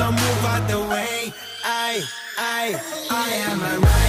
so move out the way. I am a rider.